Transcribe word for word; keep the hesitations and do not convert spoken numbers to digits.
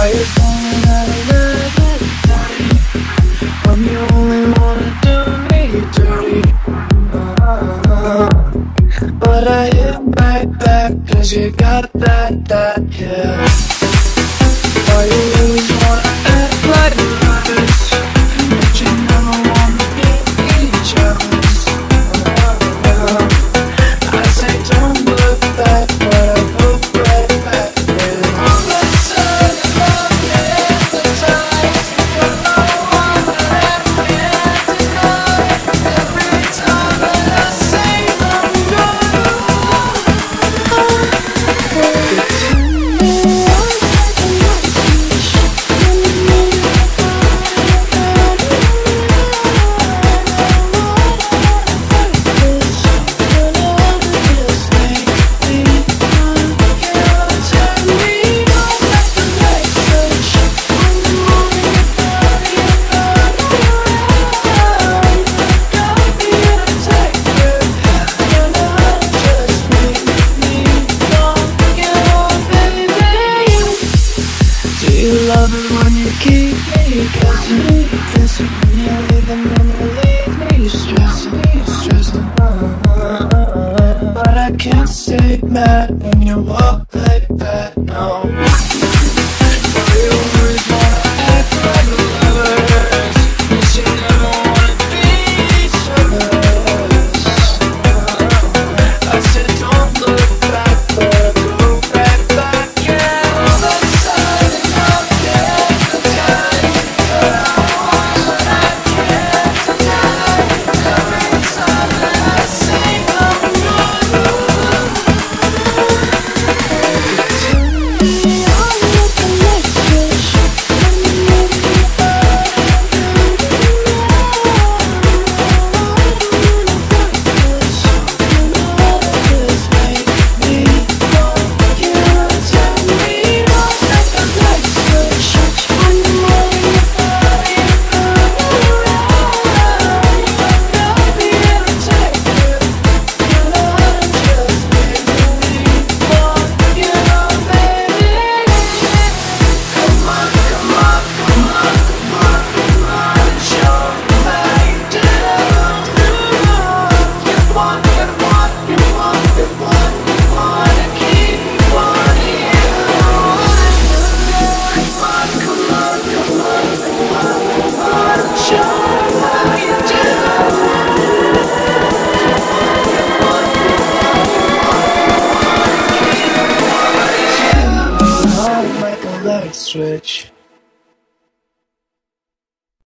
Why you falling out of love with me when you only wanna do me dirty? uh, But I hit right back, cause you got that, that, yeah. Why you always wanna act like lovers, but you never wanna be each other's? uh, I say don't look back, but I look right back, yeah. All the sun and love and the ties, but no one left me at tonight. Every time that I say I'm good, you tell me I'm like a night switch. Love it when you keep me guessing, me guessing. When you leave and when you leave me stressing, me stressing. uh, uh, uh, But I can't stay mad when you walk like that, no. Why you always wanna act like lovers, but you never wanna be each other's? uh, I said don't look back, but go right back, yeah. All the time and all switch.